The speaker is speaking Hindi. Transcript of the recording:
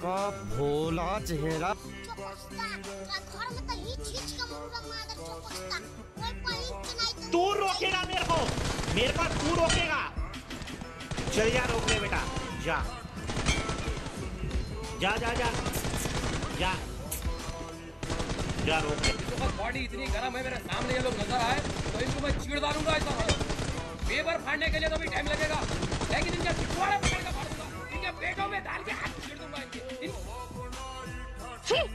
का भोला चेहरा। तू रोकेगा मेरे को तू रोकेगा। चल जा, रोक ले बेटा, जा जा जा जा जा जा, रोक ले। बॉडी इतनी गर्म है, मेरे सामने ये लोग नजर आए तो इनको मैं चीड़ डालूंगा। ऐसा पेपर फाड़ने के लिए तो भी टाइम लगेगा, लेकिन इनके पिछवाड़े पकड़ के फाड़ूंगा, इनके पेटों में डाल के हाथ चीड़ दूंगा इनके।